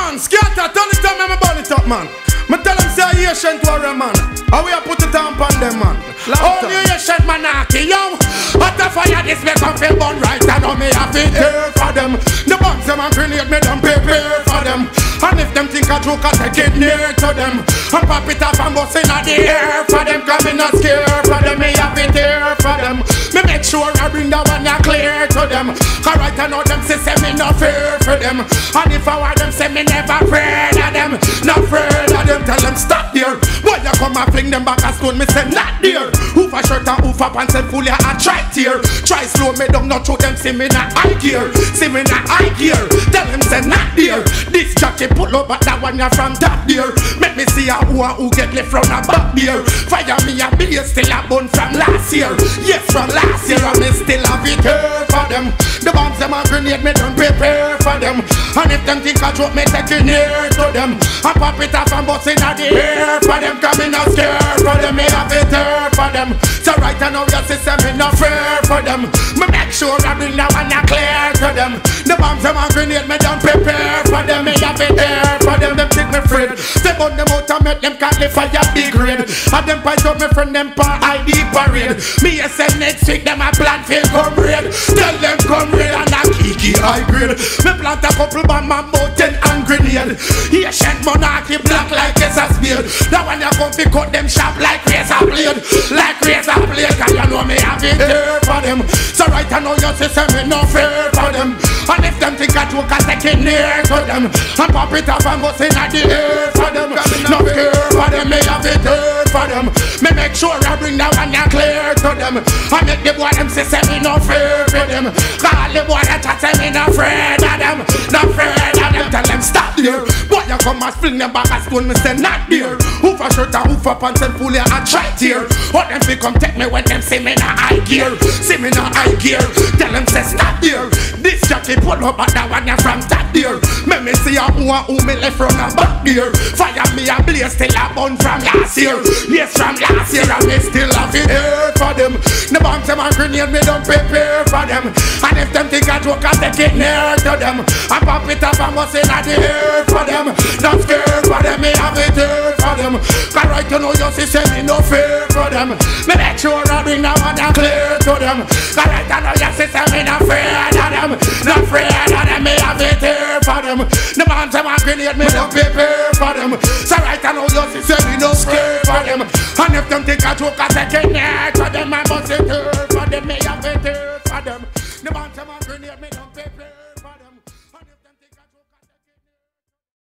man, scatter, turn it up, man, me burn it up, man. Me tell them say Asian warrior, man. How we a put it on them, man. Oh, you Asian monarchy, yo. What the fire this me come feel burn right, I know me have to care for them. The bombs them and grenade me don't prepare for them. And if them think a joke, I take it near to them. And pop it off and bust in the air for them. Cause me not scared for them, me have it here for them. Me make sure I bring the one that clear to them. Alright, I know them say me no fear for them. And if I want them say me never afraid of them. Not afraid of them, tell them stop there. Boy, you come and fling them back a stone, me say not there. Hoof a shirt and hoof a pants and fully a track here. Try slow me down, not show them see me not high gear. See me not high gear, tell them say not there. This jockey pull up but that one you from top there. Make me see a who get left from a back there. Fire me a bill still a bun from last year. Yes, from last year and me still have it here for them. The bombs them a grenade me don't prepare for them. And if them think I joke me take it near to them. I pop it off and bust in the air for them. Coming out scared for them, me have it here for them. So right now your system me not fair for them. Me make sure I bring that one clear to them. The bombs them a grenade me don't prepare for them. Me have it here for them, them think me afraid. They burn them out and make them can't live fire big grade. And them point out me friend them pa ID parade. Me a say next week them a plan feel come raid. Tell them come raid and a kiki high grade. Me plant a couple bomb and mountain and grenade. Asian monarchy black like a spear. That one you come pick cut them sharp like razor blade. Like razor blade, cause you know me have it here for them. So right I know you say me no fair for them. And if them think I joke I take it near to them. And pop it off and bust in the air for them. No fear for them, me have it here for them. Me make sure I bring that one clear to them. I make the boy them say me no fear for them. Call the boy that chat say me no afraid of them. No afraid of them, tell them stop there. Boy you come and fling them back a stone, me say not there. Hoof a shirt and hoof a pants and fully a track here. Or them fi come take me when them see me na high gear. See me na high gear, tell them say stop there. This jockey pull up at that one you from top there. Me see a who me left from the back there. Fire me a blaze still a burn from last year. Yes, from last year and me still have it here for them. The bombs them and grenade me don't prepare for them. And if them think a joke I take it near to them. I pop it up and bust in the air for them. Not scared for them, me have it here for them. Cause right you know you see me no fear for them. Me make sure I bring that one clear to them. Cause right you know you see me no afraid of them. Not afraid of them, me have it here for them. The bombs them and grenade me don't prepare for them. So right I know you see me no scared for them. And if them think I joke I take it near to them, I must it here for them, me have it here for them. The bombs them and grenade me don't